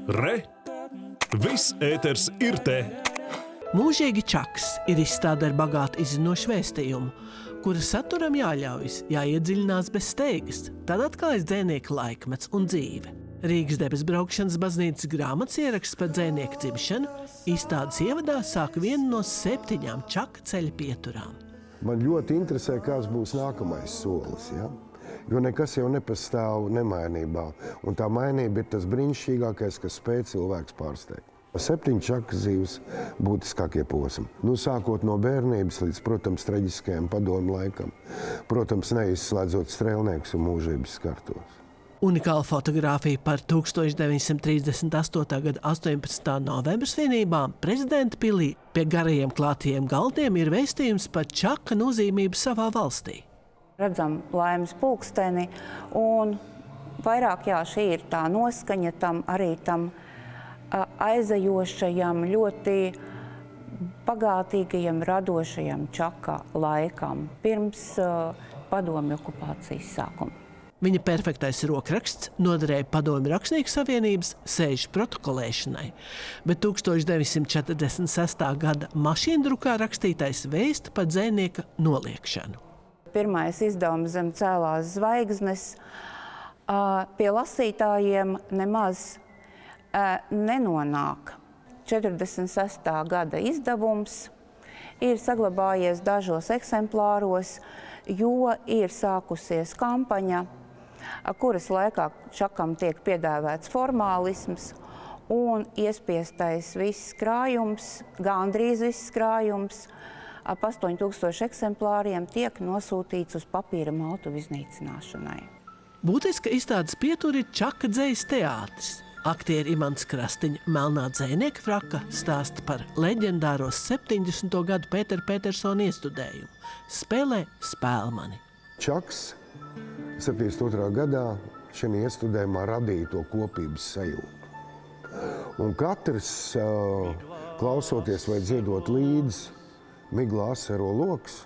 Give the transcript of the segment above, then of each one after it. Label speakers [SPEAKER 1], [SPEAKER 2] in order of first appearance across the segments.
[SPEAKER 1] Re! Viss ēters ir te!
[SPEAKER 2] Mūžīgi čaks ir izstāde ar bagātu izzinošu vēstījumu, kura saturam jāļaujas, jāiedziļinās bez steigas, tad atklājas dzejnieka laikmets un dzīve. Rīgas debesbraukšanas baznīcas grāmatas ieraksts par dzejnieku dzimšanu izstādes ievadā sāk vienu no 7 čaka ceļa pieturām.
[SPEAKER 3] Man ļoti interesē, kāds būs nākamais solis, ja? Jo nekas jau nepastāv nemainībā, un tā mainība ir tas brīnišķīgākais, kas spēj cilvēks pārsteigt. 7 čaka dzīves būtiskākie posmi. Sākot no bērnības līdz, protams, traģiskajam padomu laikam. Protams, neizslēdzot strēlniekus un mūžības skartos.
[SPEAKER 2] Unikāla fotogrāfija par 1938. gada 18. novembra svinībām Prezidenta pilī pie garajiem klātajiem galdiem ir vēstījums par čaka nozīmību savā valstī.
[SPEAKER 4] Redzam laimes pulksteni, un vairāk šī ir tā noskaņa arī tam aizajošajam, ļoti bagātīgajam, radošajam čaka laikam pirms padomju okupācijas sākuma.
[SPEAKER 2] Viņa perfektais rokraksts noderēja Padomju Rakstnieku savienības sēžu protokolēšanai, bet 1946. gada mašīndrukā rakstītais vēsta par dzejnieka noliekšanu.
[SPEAKER 4] Pirmais izdevums Zem cēlās zvaigznes pie lasītājiem nemaz nenonāk. 46. gada izdevums ir saglabājies dažos eksemplāros, jo ir sākusies kampaņa, kuras laikā čakam tiek piedāvāts formālisms un iespiestais viss krājums, gandrīz viss krājums, ap 8000 eksemplāriem tiek nosūtīts uz papīra maltu iznīcināšanai.
[SPEAKER 2] Būtiska izstādes pietura ir Čaka dzejas teātris. Aktieri Imants Krastiņa melnā dzejnieka fraka stāsta par leģendāro 70. gadu Pētera Petersona iestudējumu. Spēlē Spēlmani.
[SPEAKER 3] Čaks 72. gadā šajā iestudējumā radīja to kopības sajūtu. Un katrs, klausoties vai dziedot līdzi, Migla asaro loks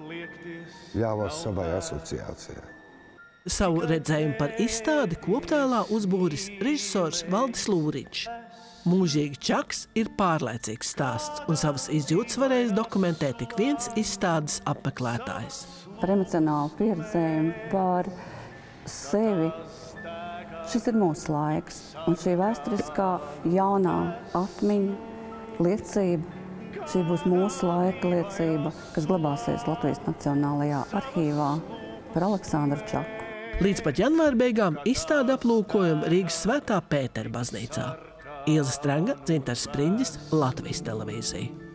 [SPEAKER 3] ļāvās savai asociācijai.
[SPEAKER 2] Savu redzējumu par izstādi koptēlā uzbūris režisors Valdis Lūriņš. Mūžīgi čaks ir pārliecīgs stāsts, un savas izjūtas varēs dokumentēt tik viens izstādes apmeklētājs.
[SPEAKER 5] Par emocionālu pieredzējumu, par sevi. Šis ir mūsu laiks, un šī vēsturiskā jaunā atmiņa, liecība, šī būs mūsu laika liecība, kas glabāsies Latvijas Nacionālajā arhīvā par Aleksandru Čaku.
[SPEAKER 2] Līdz pat janvāra beigām izstāde aplūkojuma Rīgas Svētā Pētera baznīcā. Ilze Strenga, Dzintars Spriņģis, Latvijas televīzija.